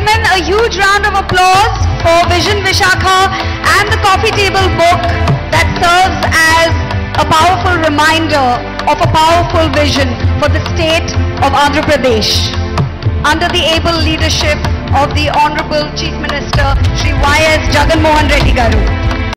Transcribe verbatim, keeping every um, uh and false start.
gentlemen, a huge round of applause for Vision Vishakha and the coffee table book that serves as a powerful reminder of a powerful vision for the state of Andhra Pradesh. Under the able leadership of the Honorable Chief Minister, Shri Y S Jagan Mohan Reddy Garu.